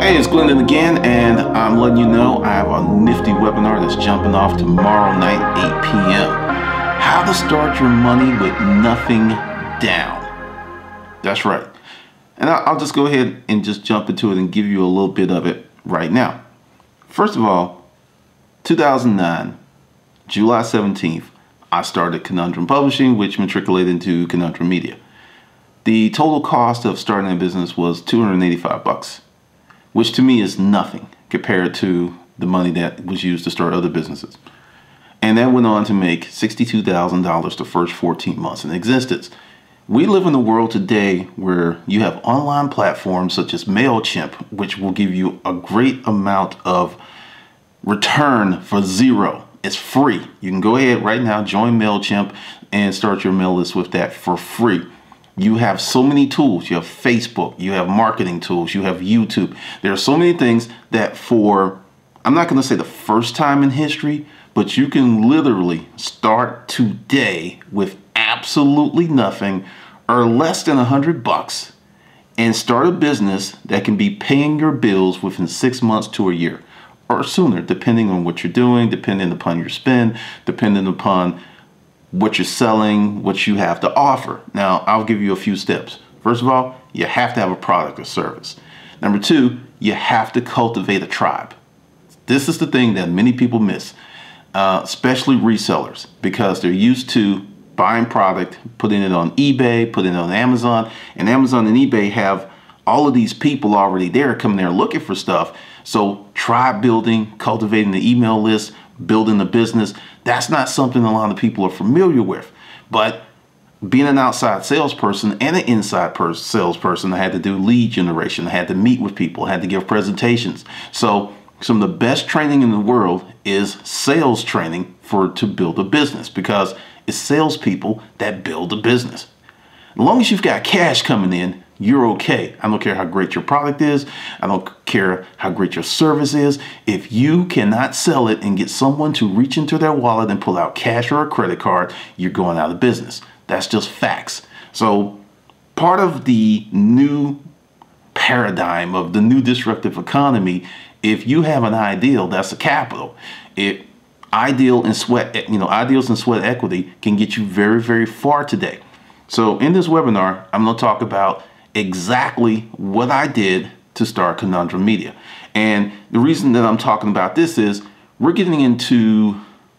Hey, it's Glendon again, and I'm letting you know I have a nifty webinar that's jumping off tomorrow night, 8 p.m. How to start your money with nothing down. That's right. And I'll just go ahead and just jump into it and give you a little bit of it right now. First of all, 2009, July 17th, I started Conundrum Publishing, which matriculated into Conundrum Media. The total cost of starting a business was $285, which to me is nothing compared to the money that was used to start other businesses. And that went on to make $62,000 the first 14 months in existence. We live in a world today where you have online platforms such as MailChimp, which will give you a great amount of return for zero. It's free. You can go ahead right now, join MailChimp, and start your mail list with that for free. You have so many tools. You have Facebook, you have marketing tools, you have YouTube. There are so many things that for, I'm not going to say the first time in history, but you can literally start today with absolutely nothing or less than $100 and start a business that can be paying your bills within 6 months to a year or sooner, depending on what you're doing, depending upon your spend, depending upon what you're selling, what you have to offer. Now, I'll give you a few steps. First of all, you have to have a product or service. Number two, you have to cultivate a tribe. This is the thing that many people miss, especially resellers, because they're used to buying product, putting it on eBay, putting it on Amazon, and Amazon and eBay have all of these people already there coming there looking for stuff. So tribe building, cultivating the email list, building a business, that's not something a lot of people are familiar with. But being an outside salesperson and an inside salesperson, I had to do lead generation. I had to meet with people. I had to give presentations. So some of the best training in the world is sales training to build a business, because it's salespeople that build a business. As long as you've got cash coming in, you're okay. I don't care how great your product is. I don't care how great your service is. If you cannot sell it and get someone to reach into their wallet and pull out cash or a credit card, you're going out of business. That's just facts. So part of the new paradigm of the new disruptive economy, if you have an ideal, that's a capital. Ideals and sweat equity can get you very, very far today. So in this webinar, I'm going to talk about exactly what I did to start Conundrum Media. And the reason that I'm talking about this is we're getting into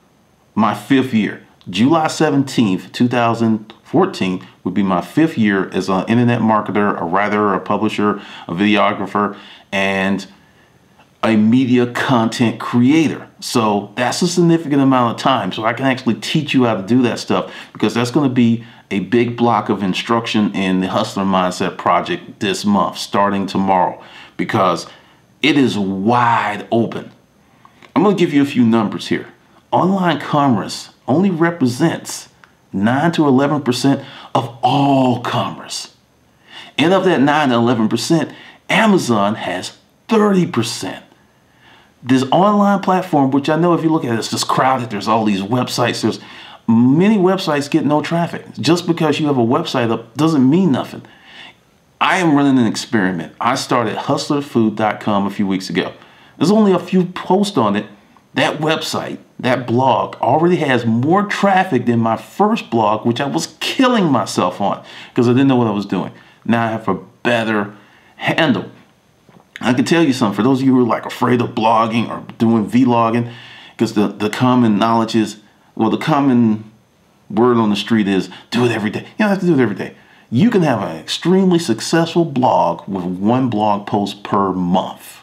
my 5th year. July 17th, 2014 would be my 5th year as an internet marketer, a writer, a publisher, a videographer, and a media content creator. So that's a significant amount of time. So I can actually teach you how to do that stuff, because that's going to be a big block of instruction in the Hustler Mindset Project this month, starting tomorrow, because it is wide open. I'm going to give you a few numbers here. Online commerce only represents 9 to 11% of all commerce. And of that 9 to 11%, Amazon has 30%. This online platform, which I know if you look at it, it's just crowded. There's all these websites. There's many websites get no traffic. Just because you have a website up doesn't mean nothing. I am running an experiment. I started hustlerfood.com a few weeks ago. There's only a few posts on it. That website, that blog, already has more traffic than my first blog, which I was killing myself on because I didn't know what I was doing. Now I have a better handle. I can tell you something, for those of you who are like afraid of blogging or doing vlogging, because the common knowledge is, well, the common word on the street is do it every day. You don't have to do it every day. You can have an extremely successful blog with 1 blog post per month.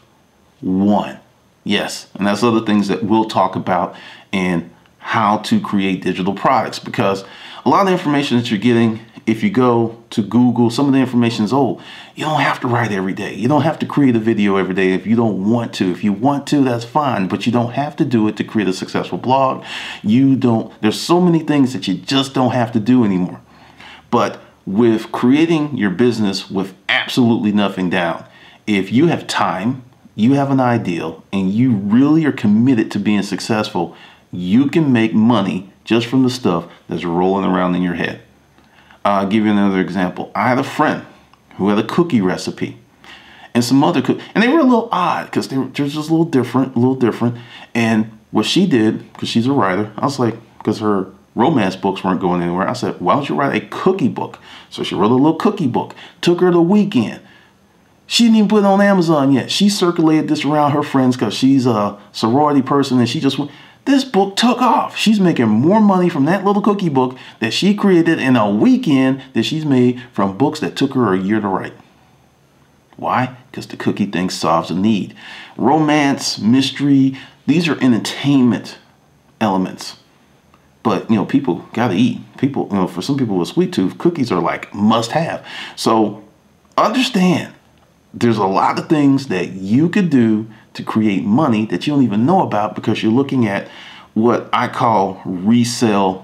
1. Yes. And that's other things that we'll talk about in how to create digital products, because a lot of the information that you're getting, if you go to Google, some of the information is old. You don't have to write every day. You don't have to create a video every day if you don't want to. If you want to, that's fine, but you don't have to do it to create a successful blog. There's so many things that you just don't have to do anymore. But with creating your business with absolutely nothing down, if you have time, you have an ideal, and you really are committed to being successful, you can make money just from the stuff that's rolling around in your head. I'll give you another example. I had a friend who had a cookie recipe, and some other and they were a little odd because they're just a little different. And what she did, because she's a writer, I was like, because her romance books weren't going anywhere, I said, why don't you write a cookie book? So she wrote a little cookie book. Took her the weekend. She didn't even put it on Amazon yet. She circulated this around her friends because she's a sorority person, and she just went. This book took off. She's making more money from that little cookie book that she created in a weekend that she's made from books that took her a year to write. Why? Because the cookie thing solves a need. Romance, mystery, these are entertainment elements. But, you know, people got to eat. People, you know, for some people with sweet tooth, cookies are like must have. So understand, there's a lot of things that you could do to create money that you don't even know about because you're looking at what I call resale,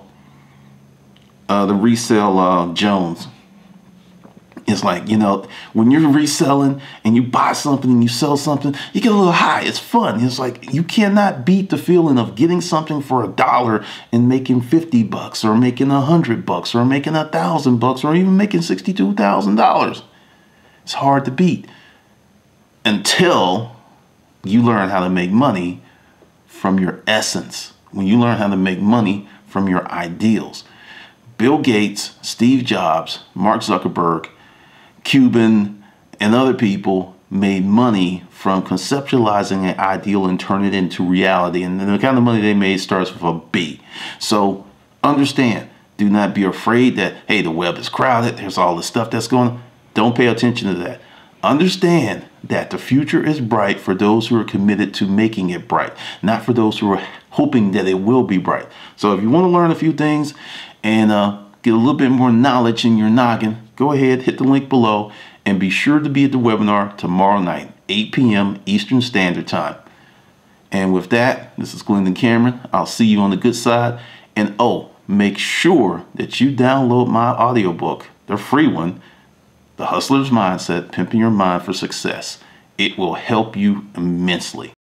the resale Jones. It's like, you know, when you're reselling and you buy something and you sell something, you get a little high. It's fun. It's like you cannot beat the feeling of getting something for $1 and making $50 or making $100 or making $1,000 or even making $62,000. It's hard to beat until you learn how to make money from your essence. When you learn how to make money from your ideals. Bill Gates, Steve Jobs, Mark Zuckerberg, Cuban, and other people made money from conceptualizing an ideal and turning it into reality. And the kind of money they made starts with a B. So understand, do not be afraid that, hey, the web is crowded. There's all this stuff that's going on. Don't pay attention to that. Understand that the future is bright for those who are committed to making it bright, not for those who are hoping that it will be bright. So if you want to learn a few things and get a little bit more knowledge in your noggin, go ahead, hit the link below, and be sure to be at the webinar tomorrow night, 8 p.m. Eastern Standard Time. And with that, this is Glendon Cameron. I'll see you on the good side. And oh, make sure that you download my audiobook, the free one, The Hustler's Mindset, Pimping Your Mind for Success. It will help you immensely.